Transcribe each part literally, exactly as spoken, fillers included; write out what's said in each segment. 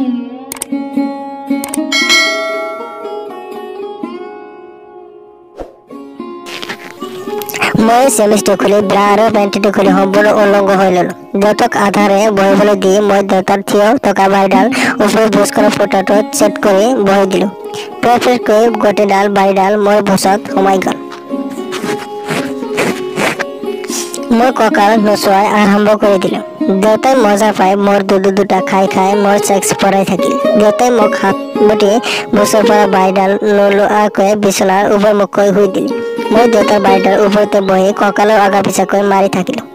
मैं सेमिस्टर खुली ब्रा और पेंटी खुली सम्पूर्ण उलंग हो ललो देवताक आधारे बहिबले दी मैं देवतार थिय थका बारिडाल ऊपर भोज कर फोटाटो सेट कर बहि दिलो परफेक्ट गोटे डाल बारिडाल मोर भोजत सोमाय गल मैं ककाल नचुवाई आरम्भ कर दिलो देवताई मजा पाई मोर दुदु दुटा खाई खाई मोर सेक्स पराई থাকিল देवताई मोक हाथ मुठी भोजर पर बारिडाल नलोआकै बिछनार ऊपर मुखै हुई दिली मैं देवतार बारिडार ऊपरते बहि ककाলৰ आगा पिछाकै मारि থাকিলো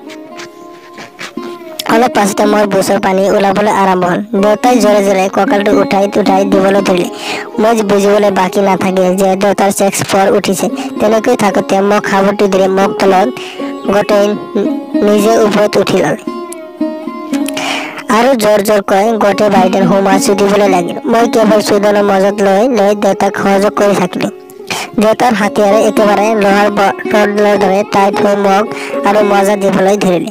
अलप पाछते मोर भोजर पानी ओलाबले आरम्भ हल देवताई जोरे जोरे ककालটো उठाई उठाई दिबले धरिले मैं बुझिबले बाकी नाथाकिल जे देवतार सेक्स पर उठिছে तेनेकै थाकोते मोक खाबटी दिले मोक तলত गोटे निजे ऊपरत उठि लले आरो जोर जोर কৈ गोटे बारिडाल होमा चुदिबले लागिल मैं केवल चुदনৰ मजत লৈ লৈ देवताक सहयोग কৰি থাকিলো देवतार हाथियारे एकेबारे लोहार रडर दरे टाइट हो मग और मजा दिबले धरिले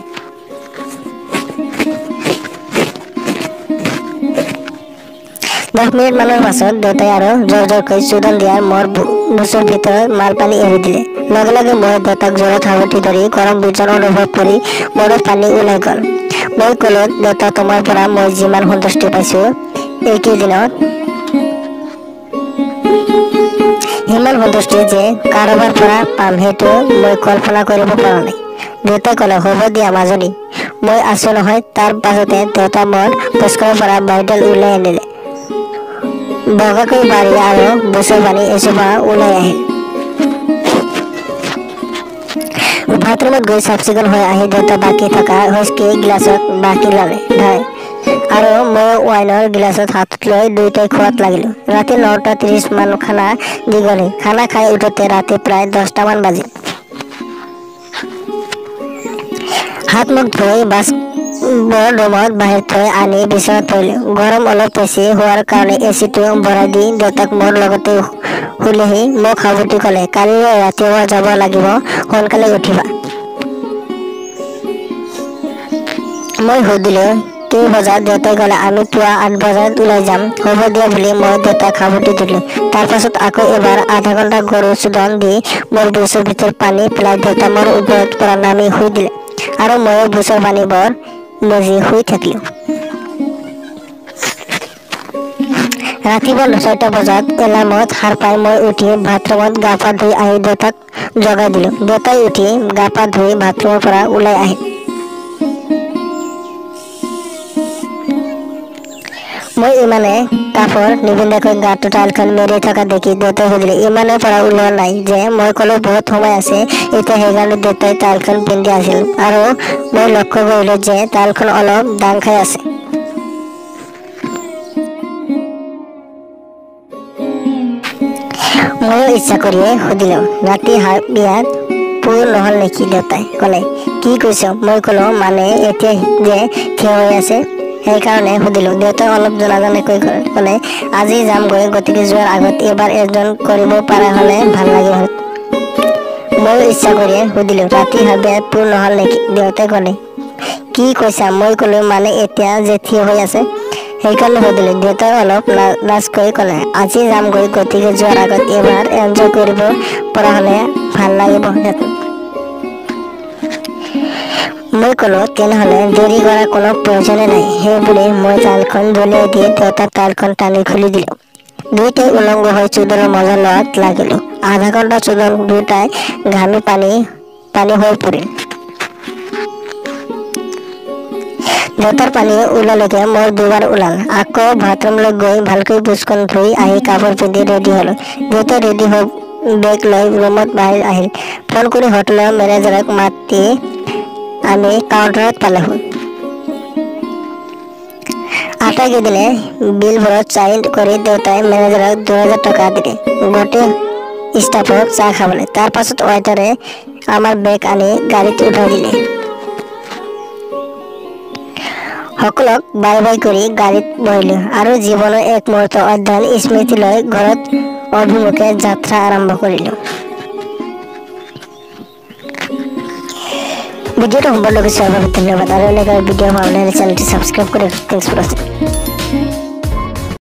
दस मिनिट माনৰ पाছত देवताই আৰু जोर जोर কৈ चुदन दियार मोर भोजৰ ভিতৰত माल पानी एरि दिले लगे लगे मैं देवताक जोरत हावटी धरि गरम बिजन अनुभव करी मोर पानी ओলাই गल मैं कलो देवता তোমাৰ পৰা মই যিমান সন্তুষ্টি পাইছো এইকেইদিনত हिमाल सन्तुष्टि जे कारोबार পৰা পাম হেতু মই কল্পনা কৰিব পৰা নাই দেউতা কলে হ'ব দিয়া মাজনী মই আছো নহয় তাৰ পাছতে দেউতা মোৰ পুষ্কৰ পৰা বাৰিডাল উলাই আনিলে বগাকৈ বাৰি আৰু বছৰ বানি এসোপা উলাই আহিল বাথৰুমত গৈ চাফ চিকুণ হৈ আহি দেউতা বাকি থকা হস্কি গ্লাছত বাকি ললে ঢাই আৰু মই ওয়াইনৰ গ্লাছত হাত লৈ দুইটাই খোৱাত লাগিলো ৰাতি নটা ত্ৰিশ মান খানা দি গলে খানা খাই উঠতে ৰাতি প্ৰায় দহটা মান বাজিল হাত মুখ ধুই বাস বৰ ৰুমত বাহিৰ থৈ আনি বিচনাত থৈলো গৰম অলপ বেছি হোৱাৰ কাৰণে এচিটো ভৰাই দি দেউতাক মোৰ লগতে শুলেহি মোক হাবুটি ক'লে কালি ৰাতিপুৱা যাব লাগিব সোনকালে উঠিবা মই সুধিলো কেই বজাত দেউতাই ক'লে আমি পুৱা আঠ বজাত ওলাই যাম হ'ব দিয়া বুলি মই দেউতাক হাবুটি দিলো তাৰ পাছত আকৌ এবাৰ আধা ঘণ্টা গৰু চুদন দি মোৰ বুচৰ ভিতৰত পানী পেলাই দেউতা মোৰ ওপৰত পৰা নামি শুই দিলে আৰু মই বুচৰ পানী বৰ মজি শুই থাকিলো ৰাতিপুৱা ছয়টা বজাত এলাৰ্মত সাৰ পাই মই উঠি বাথৰুমত গা পা ধুই আহি দেউতাক জগাই দিলো দেউতাই উঠি গা পা ধুই বাথৰুমৰ পৰা ওলাই আহিল মই ইমানে কাপড় নিবিন্দাকৈ গাটো টাইলখন মেৰি থকা দেখি দেউতাই সুধিলে ইমানৰ পৰা ওলোৱা নাই যে মই ক'লো বহুত সময় আছে এতিয়া সেইকাৰণে দেউতাই টাইলখন পিন্ধি আছিল আৰু মই লক্ষ্য কৰিলো যে টাইলখন অলপ দাং খাই আছে মই ইচ্ছা কৰিয়ে সুধিলো ৰাতি বিয়াত পুৰ নহল নেকি দেউতাই ক'লে কি কৈছ মই ক'লো মানে এতিয়া যে থিয় হৈ আছে সেইকাৰণে সুধিলো দেউতাই অলপ জনাজনে কৈ ক'লে আজি যাম গৈ গতিকে যোৱাৰ আগত এবাৰ এজন কৰিব পৰা হ'লে ভাল লাগিল মই ইচ্ছা কৰিয়ে সুধিলো ৰাতি বিয়াত পুৰ নহল নেকি দেউতাই ক'লে কি কৈছা মই ক'লো মানে এতিয়া যে থিয় হৈ আছে সেইকাৰণে সুধিলো দেউতাই অলপ লাজকৈ ক'লে আজি যাম গৈ গতিকে যোৱাৰ আগত এবাৰ এনজয় কৰিব পৰা হ'লে ভাল লাগিব মই ক'লো তেনেহ'লে দেৰি কৰাৰ কোনো প্ৰয়োজনে নাই সেই বুলি মই তালখন দলিয়াই দি দেউতাক তালখন টানি খুলি দিলো দুইটাই উলংগ হৈ চুদনৰ মজা লোৱাত লাগিলো আধা ঘণ্টা চুদন দুটাই ঘামি পানী পানী হৈ পৰিল দেউতাৰ পানী ওলালৈকে মোৰ দুবাৰ ওলাল আকৌ বাথৰুমলৈ গৈ ভালকৈ বুচখন ধুই আহি কাপোৰ পিন্ধি ৰেডি হলো দেউতা ৰেডি হৈ বেগ লৈ ৰুমত বাহিৰ আহিল ফোন কৰি হোটেলৰ মেনেজাৰক মাতি আমি কাউণ্টাৰত পালেহো আটাইকেইদিনে বিলবোৰত চাইন কৰি দেউতাই মেনেজাৰক দুই হাজাৰ টকা দিলে গোটেই ষ্টাফক চাহ খাবলৈ তাৰ পাছত ৱাইটাৰে আমাৰ বেগ আনি গাড়ীত উঠাই দিলে সকলক বাই বাই কৰি গাড়ীত বহিলো আৰু জীৱনৰ এক মুহূৰ্ত অধ্যয়ন স্মৃতি লৈ ঘৰত অভিমুখে যাত্ৰা আৰম্ভ কৰিলো ভিডিওটা সম্পূৰ্ণ কৰি চোৱাৰ বাবে ধন্যবাদ আৰু এনেকৈ ভিডিও পাবলৈ চেনেলটি সাবস্ক্ৰাইব কৰি থ্যাঙ্কস ফৰ ওয়াচিং